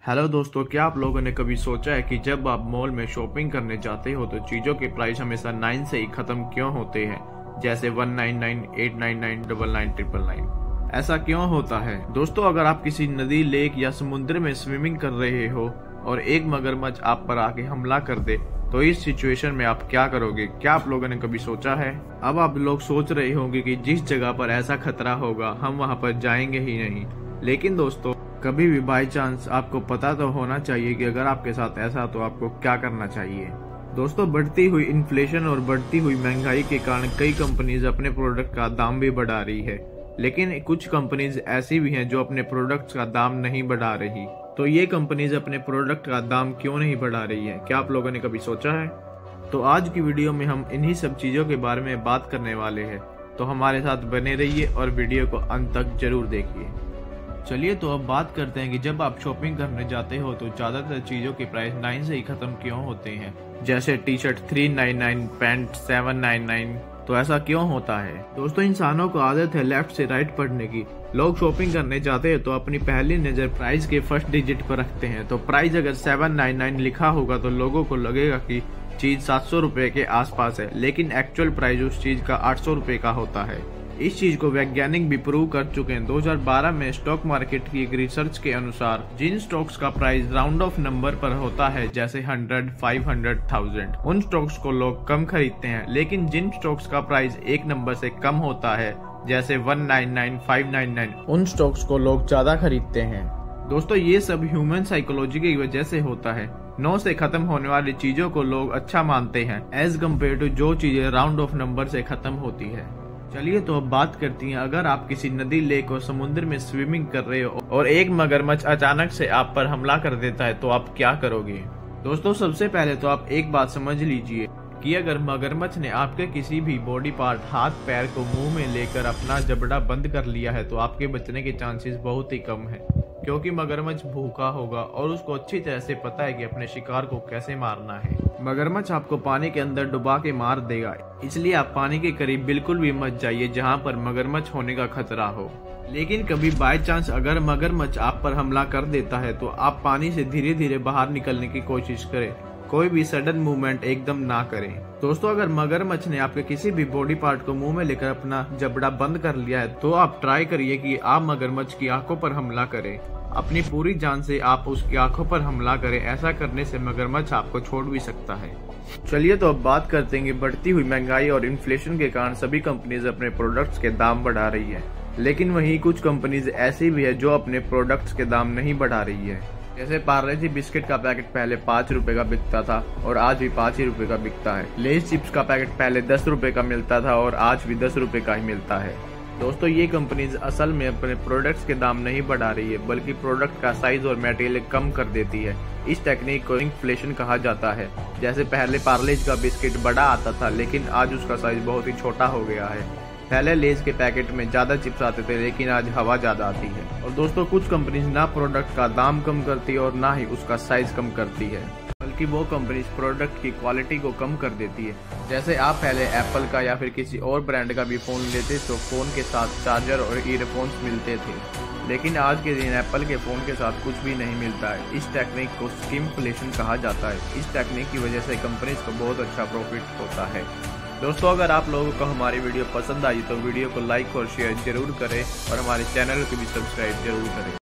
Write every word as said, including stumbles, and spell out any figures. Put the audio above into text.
Hello दोस्तों, क्या आप लोगों ने कभी सोचा है कि जब आप मॉल में शॉपिंग करने जाते हो तो चीजों के प्राइस हमेशा नाइन से ही खत्म क्यों होते हैं, जैसे one nine nine, eight nine nine, double nine, triple nine. ऐसा क्यों होता है दोस्तों? अगर आप किसी नदी, लेक या समुद्र में स्विमिंग कर रहे हो और एक मगरमच्छ आप पर आके हमला कर दे तो इस सिचुएशन में आप क्या करोगे? क्या आप लोगों ने कभी सोचा है? अब आप लोग सोच रहे होंगे कि जिस जगह पर ऐसा खतरा होगा हम वहां पर जाएंगे ही नहीं। लेकिन दोस्तों, कभी भी बाई चांस आपको पता तो होना चाहिए कि अगर आपके साथ ऐसा तो आपको क्या करना चाहिए। दोस्तों, बढ़ती हुई इन्फ्लेशन और बढ़ती हुई महंगाई के कारण कई कंपनीज अपने प्रोडक्ट का दाम भी बढ़ा रही है, लेकिन कुछ कंपनीज ऐसी भी हैं जो अपने प्रोडक्ट्स का दाम नहीं बढ़ा रही। तो ये कंपनीज अपने प्रोडक्ट का दाम क्यों नहीं बढ़ा रही है? क्या आप लोगों ने कभी सोचा है? तो आज की वीडियो में हम इन्हीं सब चीजों के बारे में बात करने वाले हैं, तो हमारे साथ बने रहिए और वीडियो को अंत तक जरूर देखिए। चलिए तो अब बात करते हैं कि जब आप शॉपिंग करने जाते हो तो ज्यादातर चीजों के प्राइस नाइन से ही खत्म क्यों होते हैं, जैसे T shirt three nine nine, pant seven nine nine. तो ऐसा क्यों होता है? दोस्तों, इंसानों को आदत है लेफ्ट से राइट पढ़ने की। लोग शॉपिंग करने जाते हैं तो अपनी पहली नजर प्राइस के फर्स्ट डिजिट पर रखते हैं। तो प्राइस अगर सेवन नाइन नाइन लिखा होगा तो लोगों को लगेगा कि चीज सात सौ रुपए के आसपास है, लेकिन एक्चुअल प्राइस उस चीज का आठ सौ रुपए का होता है। इस चीज को वैज्ञानिक भी प्रूव कर चुके हैं। दो हज़ार बारह में स्टॉक मार्केट की एक रिसर्च के अनुसार जिन स्टॉक्स का प्राइस राउंड ऑफ नंबर पर होता है, जैसे हंड्रेड, फाइव हंड्रेड, थाउजेंड, उन स्टॉक्स को लोग कम खरीदते हैं। लेकिन जिन स्टॉक्स का प्राइस एक नंबर से कम होता है, जैसे one nine nine, five nine nine, उन स्टॉक्स को लोग ज्यादा खरीदते हैं। दोस्तों, ये सब ह्यूमन साइकोलॉजी की वजह से होता है। नौ से खत्म होने वाली चीजों को लोग अच्छा मानते हैं एज कम्पेयर टू जो चीजें राउंड ऑफ नंबर से खत्म होती है। चलिए तो अब बात करती हैं, अगर आप किसी नदी, लेक और समुद्र में स्विमिंग कर रहे हो और एक मगरमच्छ अचानक से आप पर हमला कर देता है तो आप क्या करोगे? दोस्तों, सबसे पहले तो आप एक बात समझ लीजिए कि अगर मगरमच्छ ने आपके किसी भी बॉडी पार्ट, हाथ पैर को मुंह में लेकर अपना जबड़ा बंद कर लिया है तो आपके बचने के चांसेस बहुत ही कम है, क्योंकि मगरमच्छ भूखा होगा और उसको अच्छी तरह से पता है कि अपने शिकार को कैसे मारना है। मगरमच्छ आपको पानी के अंदर डुबा के मार देगा, इसलिए आप पानी के करीब बिल्कुल भी मत जाइए जहां पर मगरमच्छ होने का खतरा हो। लेकिन कभी बाय चांस अगर मगरमच्छ आप पर हमला कर देता है तो आप पानी से धीरे धीरे बाहर निकलने की कोशिश करें। कोई भी सडन मूवमेंट एकदम ना करें। दोस्तों, अगर मगरमच्छ ने आपके किसी भी बॉडी पार्ट को मुंह में लेकर अपना जबड़ा बंद कर लिया है तो आप ट्राई करिए कि आप मगरमच्छ की आंखों पर हमला करें। अपनी पूरी जान से आप उसकी आंखों पर हमला करें। ऐसा करने से मगरमच्छ आपको छोड़ भी सकता है। चलिए तो अब बात करते हैं कि बढ़ती हुई महंगाई और इन्फ्लेशन के कारण सभी कंपनीज अपने प्रोडक्ट्स के दाम बढ़ा रही है, लेकिन वहीं कुछ कंपनीज ऐसी भी है जो अपने प्रोडक्ट्स के दाम नहीं बढ़ा रही है। जैसे पार्ले जी बिस्किट का पैकेट पहले पाँच रुपए का बिकता था और आज भी पाँच ही रुपए का बिकता है। लेस चिप्स का पैकेट पहले दस रुपए का मिलता था और आज भी दस रुपए का ही मिलता है। दोस्तों, ये कंपनीज असल में अपने प्रोडक्ट्स के दाम नहीं बढ़ा रही है, बल्कि प्रोडक्ट का साइज और मटेरियल कम कर देती है। इस टेक्निक को इन्फ्लेशन कहा जाता है। जैसे पहले पार्लेज का बिस्किट बड़ा आता था, लेकिन आज उसका साइज बहुत ही छोटा हो गया है। पहले लेज के पैकेट में ज्यादा चिप्स आते थे, लेकिन आज हवा ज्यादा आती है। और दोस्तों, कुछ कंपनीज ना प्रोडक्ट का दाम कम करती है और ना ही उसका साइज कम करती है, बल्कि वो कंपनीज प्रोडक्ट की क्वालिटी को कम कर देती है। जैसे आप पहले एप्पल का या फिर किसी और ब्रांड का भी फोन लेते तो फोन के साथ चार्जर और ईयरफोन्स मिलते थे, लेकिन आज के दिन एप्पल के फोन के साथ कुछ भी नहीं मिलता है। इस टेक्निक को स्किमफ्लेशन कहा जाता है। इस टेक्निक की वजह से कंपनीज को बहुत अच्छा प्रॉफिट होता है। दोस्तों, अगर आप लोगों को हमारी वीडियो पसंद आई तो वीडियो को लाइक और शेयर जरूर करें और हमारे चैनल को भी सब्सक्राइब जरूर करें।